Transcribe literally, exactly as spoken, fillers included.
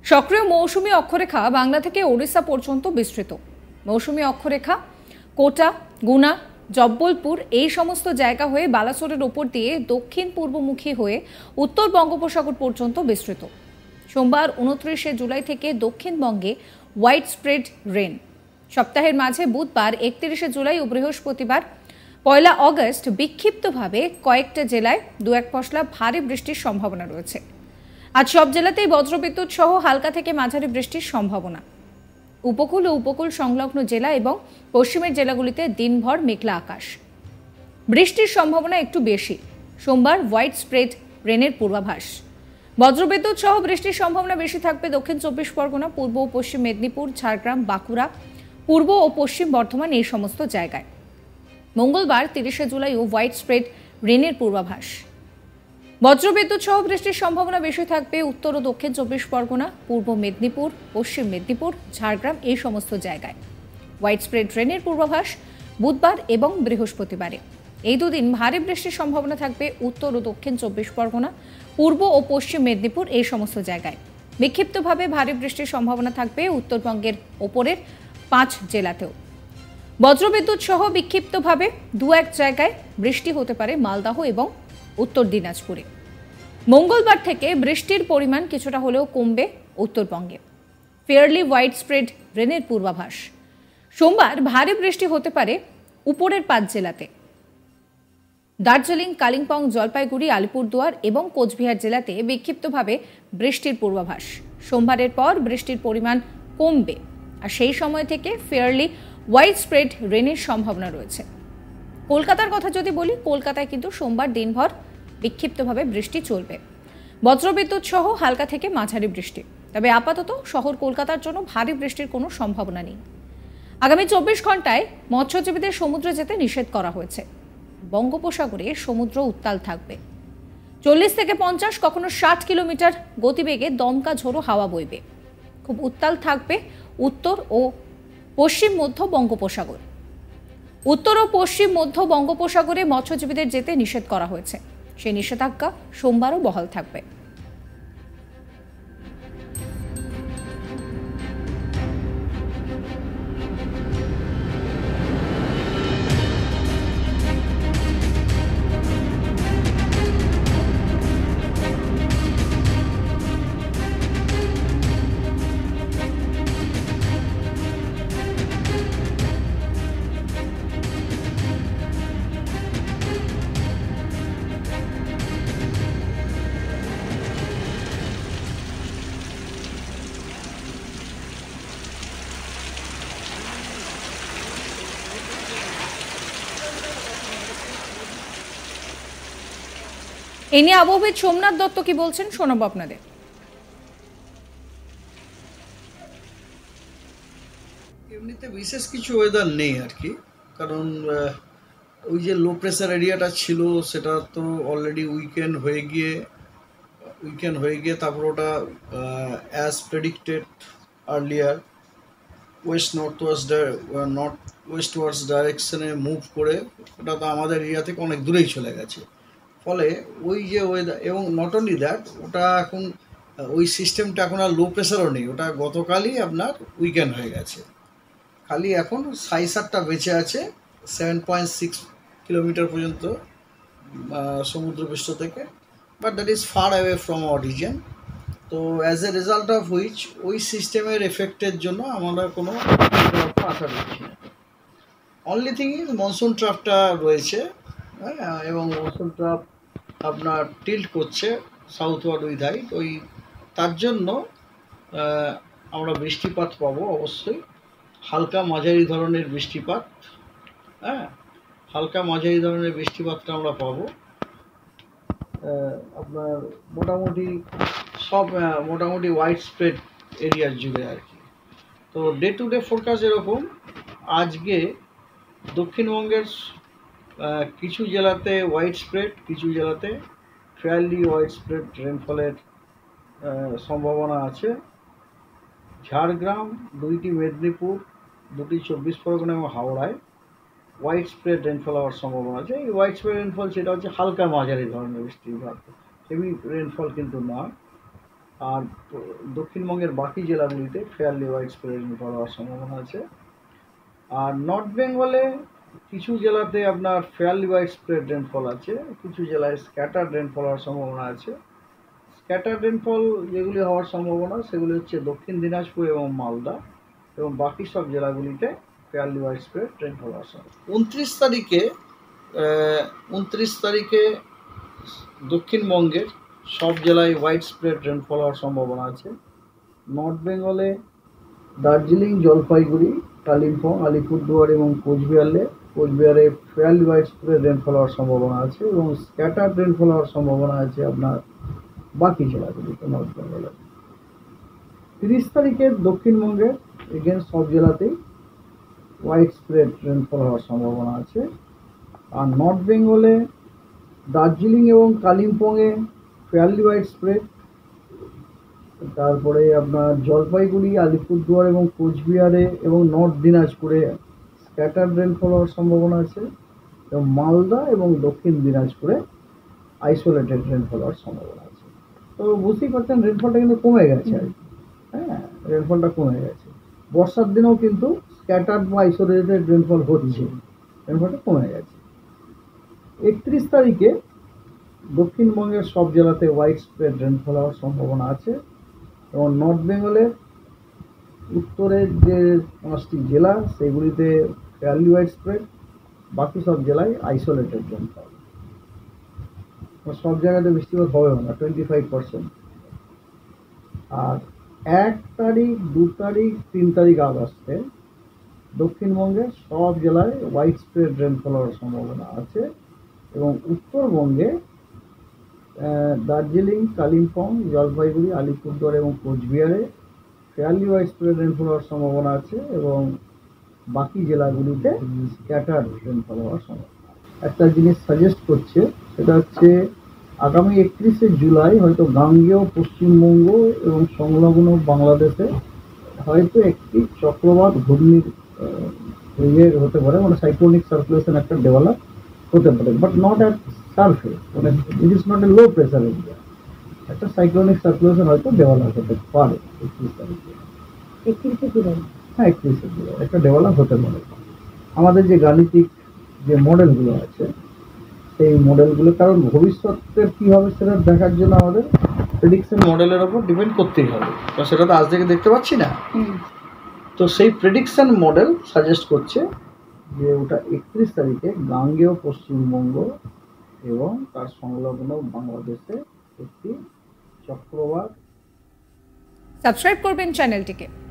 সক্রিয় মৌসুমী অক্ষরেখা বাংলা থেকে ওড়িশা পর্যন্ত বিস্তৃত। মৌসুমী অক্ষরেখা কোটা, গুনা, জব্বলপুর এই সমস্ত জায়গা হয়ে বালাসোরের ওপর দিয়ে দক্ষিণ পূর্বমুখী হয়ে উত্তর বঙ্গোপসাগর পর্যন্ত বিস্তৃত। সোমবার উনত্রিশে জুলাই থেকে দক্ষিণবঙ্গে হোয়াইট স্প্রেড রেন। সপ্তাহের মাঝে বুধবার একত্রিশে জুলাই ও বৃহস্পতিবার পয়লা অগস্ট বিক্ষিপ্তভাবে কয়েকটা জেলায় দু এক পশলা ভারী বৃষ্টির সম্ভাবনা রয়েছে। আজ সব জেলাতেই বজ্রবিদ্যুৎ সহ হালকা থেকে মাঝারি বৃষ্টির সম্ভাবনা। উপকূল ও উপকূল সংলগ্ন জেলা এবং পশ্চিমের জেলাগুলিতে দিনভর মেঘলা আকাশ। বৃষ্টির সম্ভাবনা একটু বেশি। সোমবার হোয়াইট স্প্রেড রেনের পূর্বাভাস। বজ্রবিদ্যুৎ সহ বৃষ্টির সম্ভাবনা বেশি থাকবে দক্ষিণ চব্বিশ পরগনা, পূর্ব ও পশ্চিম মেদিনীপুর, ঝাড়গ্রাম, বাঁকুড়া, পূর্ব ও পশ্চিম বর্ধমান এই সমস্ত জায়গায়। মঙ্গলবার তিরিশে জুলাই ও হোয়াইট স্প্রেড রেনের পূর্বাভাস। বজ্রবিদ্যুৎ সহ বৃষ্টির সম্ভাবনা বেশি থাকবে উত্তর ও দক্ষিণ চব্বিশ পরগনা, পূর্ব মেদিনীপুর, পশ্চিম মেদিনীপুর, ঝাড়গ্রাম এই সমস্ত জায়গায়। হোয়াইট স্প্রেড রেনের পূর্বাভাস বুধবার এবং বৃহস্পতিবারে। এই দুদিন ভারী বৃষ্টির সম্ভাবনা থাকবে উত্তর ও দক্ষিণ চব্বিশ পরগনা, পূর্ব ও পশ্চিম মেদিনীপুর এই সমস্ত জায়গায়। বিক্ষিপ্তভাবে ভারী বৃষ্টির সম্ভাবনা থাকবে উত্তরবঙ্গের ওপরের পাঁচ জেলাতেও। বজ্রবিদ্যুৎ সহ বিক্ষিপ্তভাবে দু এক জায়গায় বৃষ্টি হতে পারে মালদহ এবং উত্তর দিনাজপুরে। মঙ্গলবার থেকে বৃষ্টির পরিমাণ কিছুটা হলেও কমবে উত্তরবঙ্গে। ফেয়ারলি হোয়াইট স্প্রেড রেনের পূর্বাভাস। সোমবার ভারী বৃষ্টি হতে পারে উপরের পাঁচ জেলাতে। দার্জিলিং, কালিম্পং, জলপাইগুড়ি, আলিপুরদুয়ার এবং কোচবিহার জেলাতে বিক্ষিপ্তভাবে বৃষ্টির পূর্বাভাস। সোমবারের পর বৃষ্টির পরিমাণ কমবে আর সেই সময় থেকে ফেয়ারলি হোয়াইট স্প্রেড রেনের সম্ভাবনা রয়েছে। কলকাতার কথা যদি বলি, কলকাতায় কিন্তু সোমবার দিনভর বিক্ষিপ্তভাবে বৃষ্টি চলবে। বজ্রবিদ্যুৎ সহ হালকা থেকে মাঝারি বৃষ্টি। তবে আপাতত শহর কলকাতার জন্য ভারী বৃষ্টির কোনো সম্ভাবনা নেই। আগামী চব্বিশ ঘন্টায় মৎস্যজীবীদের সমুদ্রে যেতে নিষেধ করা হয়েছে। বঙ্গোপসাগরে সমুদ্র উত্তাল থাকবে। চল্লিশ থেকে পঞ্চাশ, কখনো ষাট কিলোমিটার গতিবেগে দমকা ঝোড়ো হাওয়া বইবে। খুব উত্তাল থাকবে উত্তর ও পশ্চিম মধ্য বঙ্গোপসাগর। উত্তর ও পশ্চিম মধ্য বঙ্গোপসাগরে মৎস্যজীবীদের যেতে নিষেধ করা হয়েছে। সেই নিষেধাজ্ঞা সোমবারও বহাল থাকবে। এ নিয়ে আবহাওয়াবিদ সোমনাথ দত্ত কি বলছেন শোনাবো আপনাদের। এমনিতে বিশেষ কিছু ওয়েদার নেই আর কি, কারণ ওই যে লো প্রেসার এরিয়াটা ছিল সেটা তো অলরেডি উইকেন্ড হয়ে গিয়ে উইকেন্ড হয়ে গিয়ে তারপর ওটা as predicted earlier west north west north westwards ডাইরেকশনে মুভ করে ওটা তো আমাদের এরিয়া থেকে অনেক দূরেই চলে গেছে। ফলে ওই যে ওয়েদার, এবং নট অনলি দ্যাট, ওটা এখন ওই সিস্টেমটা এখন আর লো প্রেশারও নেই, ওটা গতকালই আপনার উইকেন্ড হয়ে গেছে। খালি এখন সাইসারটা বেঁচে আছে সেভেন পয়েন্ট সিক্স কিলোমিটার পর্যন্ত সমুদ্রপৃষ্ঠ থেকে, but that is far away from our region. তো as a result of which ওই সিস্টেমের এফেক্টের জন্য আমরা কোনো আশা করছি না। অনলি থিং ইজ মনসুন ট্রাফটা রয়েছে, হ্যাঁ, এবং মনসুন ট্রাফ আপনার টিল্ট করছে সাউথওয়ার্ড উইথ হাইট, ওই তার জন্য আমরা বৃষ্টিপাত পাবো অবশ্যই। হালকা মাঝারি ধরনের বৃষ্টিপাত, হ্যাঁ, হালকা মাঝারি ধরনের বৃষ্টিপাতটা আমরা পাবো আপনার মোটামুটি সব মোটামুটি হোয়াইট স্প্রেড এরিয়ার জুড়ে আর কি। তো ডে টু ডে ফোরকাস্ট এরকম, আজকে দক্ষিণবঙ্গের কিছু জেলাতে হোয়াইট স্প্রেড, কিছু জেলাতে ফেয়ারলি হোয়াইট স্প্রেড রেনফলের সম্ভাবনা আছে। ঝাড়গ্রাম, দুইটি মেদিনীপুর, দুটি চব্বিশ পরগনা এবং হাওড়ায় হোয়াইট স্প্রেড রেনফল হওয়ার সম্ভাবনা আছে। এই হোয়াইট স্প্রেড রেনফল সেটা হচ্ছে হালকা মাঝারি ধরনের বৃষ্টিপাত, হেভি রেনফল কিন্তু নয়। আর দক্ষিণবঙ্গের বাকি জেলাগুলিতে ফেয়ারলি ওয়াইড স্প্রেড রেনফল হওয়ার সম্ভাবনা আছে। আর নর্থ বেঙ্গলে কিছু জেলাতে আপনার ফেয়ারলি ওয়াইড স্প্রেড রেনফল আছে, কিছু জেলায় স্ক্যাটার্ড রেনফল হওয়ার সম্ভাবনা আছে। স্ক্যাটার্ড রেনফল যেগুলি হওয়ার সম্ভাবনা সেগুলি হচ্ছে দক্ষিণ দিনাজপুর এবং মালদা, এবং বাকি সব জেলাগুলিতে ফেয়ারলি ওয়াইড স্প্রেড রেনফল হওয়ার সম্ভাবনা। উনত্রিশ তারিখে উনত্রিশ তারিখে দক্ষিণবঙ্গের সব জেলায় ওয়াইড স্প্রেড রেনফল হওয়ার সম্ভাবনা আছে। নর্থ বেঙ্গলে দার্জিলিং, জলপাইগুড়ি, কালিম্পং, আলিপুরদুয়ার এবং কোচবিহারে কোচবিহারে ফেয়ারলি ওয়াইড স্প্রেড রেনফল হওয়ার সম্ভাবনা আছে, এবং স্ক্যাটার্ড রেনফল হওয়ার সম্ভাবনা আছে আপনার বাকি জেলাগুলিতে নর্থ বেঙ্গলে। তিরিশ তারিখে দক্ষিণবঙ্গের এগেন সব জেলাতেই ওয়াইড স্প্রেড রেনফল হওয়ার সম্ভাবনা আছে। আর নর্থ বেঙ্গলে দার্জিলিং এবং কালিম্পংয়ে ফেয়ারলি ওয়াইড স্প্রেড, তারপরে আপনার জলপাইগুড়ি, আলিপুরদুয়ার এবং কোচবিহারে এবং নর্থ দিনাজপুরে স্ক্যাটার্ড রেনফল হওয়ার সম্ভাবনা আছে, এবং মালদা এবং দক্ষিণ দিনাজপুরে আইসোলেটেড রেনফল হওয়ার সম্ভাবনা আছে। তো বুঝতেই পারছেন রেনফলটা কিন্তু কমে গেছে আর কি। হ্যাঁ, রেনফলটা কমে গেছে। বর্ষার দিনেও কিন্তু স্ক্যাটার্ড বা আইসোলেটেড রেনফল হচ্ছে, রেনফলটা কমে গেছে। একত্রিশ তারিখে দক্ষিণবঙ্গের সব জেলাতে ওয়াইড স্প্রেড রেনফল হওয়ার সম্ভাবনা আছে, এবং নর্থ বেঙ্গলের উত্তরের যে পাঁচটি জেলা সেগুলিতে ফেয়ারলি ওয়াইড স্প্রেড, বাকি সব জেলায় আইসোলেটেড রেনফল। সব জায়গাতে বৃষ্টিপাত হবে না, টোয়েন্টি ফাইভ পার্সেন্ট। আর এক তারিখ, দু তারিখ, তিন তারিখ আগস্টে দক্ষিণবঙ্গের সব জেলায় ওয়াইড স্প্রেড রেনফল হওয়ার সম্ভাবনা আছে, এবং উত্তরবঙ্গে দার্জিলিং, কালিম্পং, জলপাইগুড়ি, আলিপুরদুয়ার এবং কোচবিহারে ফেয়ারলি ওয়াইড স্প্রেড রেনফল হওয়ার সম্ভাবনা আছে, এবং বাকি জেলাগুলিতে স্ক্যাটার্ড রেনফল হওয়ার সম্ভাবনা। একটা জিনিস সাজেস্ট করছে, সেটা হচ্ছে আগামী একত্রিশে জুলাই হয়তো গাঙ্গেয় পশ্চিমবঙ্গ এবং সংলগ্ন বাংলাদেশে হয়তো একটি চক্রবাত ঘূর্ণির ইয়ে হতে পারে, মানে সাইক্লোনিক সার্কুলেশন একটা ডেভেলপ হতে পারে, বাট নট অ্যাট সারফেস, মানে it is not a low pressure area. একটা সাইক্লোনিক সার্কুলেশন হয়তো ডেভেলপ হতে পারে একত্রিশ তারিখে, একত্রিশে জুলাই হ্যাঁ একত্রিশে জুলাই একটা ডেভেলপ হতে পারে। আমাদের যে গাণিতিক যে মডেলগুলো আছে সেই মডেলগুলো, কারণ ভবিষ্যতের কী হবে সেটা দেখার জন্য আমাদের প্রেডিকশন মডেলের ওপর ডিপেন্ড করতেই হবে, তো সেটা তো আজ থেকে দেখতে পাচ্ছি না। তো সেই প্রেডিকশন মডেল সাজেস্ট করছে যে ওটা একত্রিশ তারিখে গাঙ্গেয় পশ্চিমবঙ্গ এবং তার সংলগ্ন বাংলাদেশে একটি চক্রবাত। সাবস্ক্রাইব করবেন চ্যানেলটিকে।